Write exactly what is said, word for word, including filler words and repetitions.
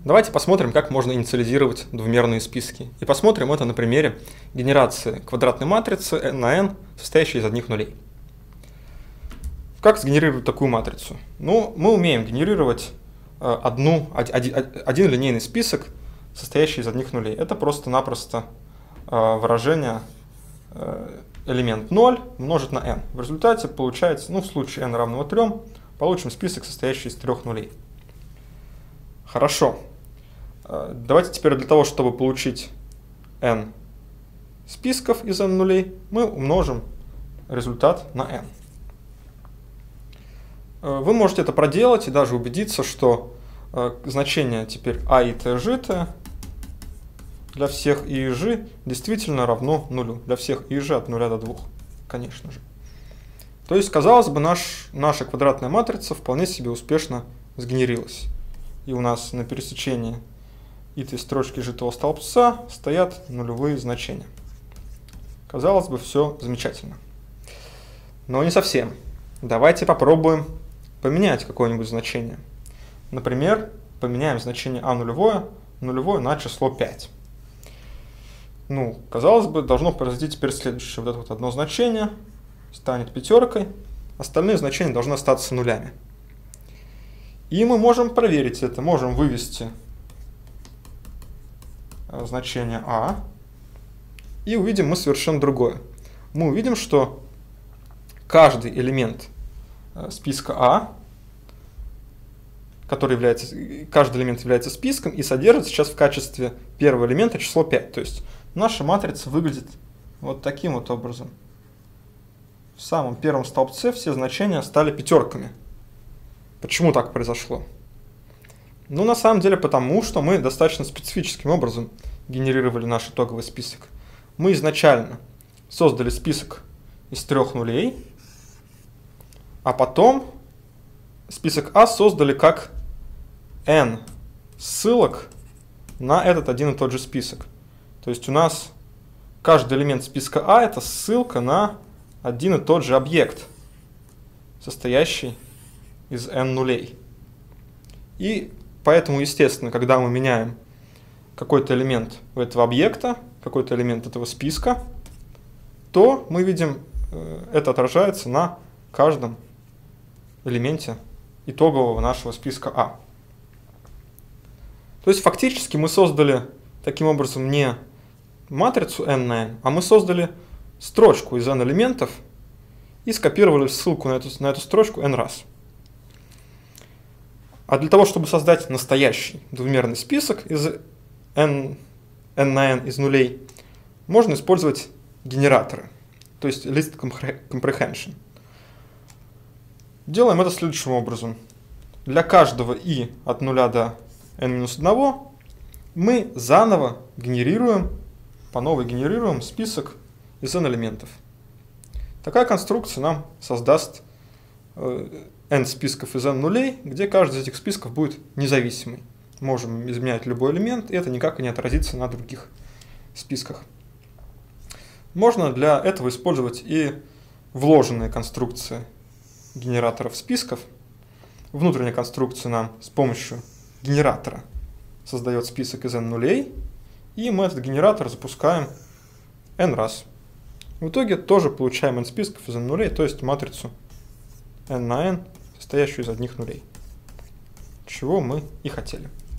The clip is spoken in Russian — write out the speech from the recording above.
Давайте посмотрим, как можно инициализировать двумерные списки. И посмотрим это на примере генерации квадратной матрицы n на n, состоящей из одних нулей. Как сгенерировать такую матрицу? Ну, мы умеем генерировать одну, один, один линейный список, состоящий из одних нулей. Это просто-напросто выражение элемент ноль умножить на n. В результате получается, ну, в случае n равного трем, получим список, состоящий из трех нулей. Хорошо. Давайте теперь для того, чтобы получить n списков из n нулей, мы умножим результат на n. Вы можете это проделать и даже убедиться, что значение теперь a и t житое для всех и ж действительно равно нулю. Для всех и ж от нуля до двух, конечно же. То есть, казалось бы, наш, наша квадратная матрица вполне себе успешно сгенерилась. И у нас на пересечении этой строчки житого столбца стоят нулевые значения. Казалось бы, все замечательно. Но не совсем. Давайте попробуем поменять какое-нибудь значение. Например, поменяем значение а нулевое, нулевое на число пять. Ну, казалось бы, должно произойти теперь следующее. Вот это вот одно значение станет пятеркой, остальные значения должны остаться нулями. И мы можем проверить это, можем вывести значение а, и увидим мы совершенно другое. Мы увидим, что каждый элемент списка А, который является, каждый элемент является списком и содержит сейчас в качестве первого элемента число пять. То есть наша матрица выглядит вот таким вот образом. В самом первом столбце все значения стали пятерками. Почему так произошло? Ну, на самом деле, потому что мы достаточно специфическим образом генерировали наш итоговый список. Мы изначально создали список из трех нулей, а потом список А создали как n ссылок на этот один и тот же список. То есть у нас каждый элемент списка А — это ссылка на один и тот же объект, состоящий из n нулей. И поэтому, естественно, когда мы меняем какой-то элемент у этого объекта, какой-то элемент этого списка, то мы видим, это отражается на каждом элементе итогового нашего списка А. То есть фактически мы создали таким образом не матрицу n на n, а мы создали строчку из n элементов и скопировали ссылку на эту, на эту строчку n раз. А для того, чтобы создать настоящий двумерный список из n, n на n из нулей, можно использовать генераторы, то есть list comprehension. Делаем это следующим образом. Для каждого i от нуля до n минус один мы заново генерируем, по новой генерируем список из n элементов. Такая конструкция нам создаст э, n списков из n нулей, где каждый из этих списков будет независимый. Можем изменять любой элемент, и это никак не отразится на других списках. Можно для этого использовать и вложенные конструкции генераторов списков. Внутренняя конструкция нам с помощью генератора создает список из n нулей, и мы этот генератор запускаем n раз. В итоге тоже получаем n списков из n нулей, то есть матрицу n на n, состоящую из одних нулей, чего мы и хотели.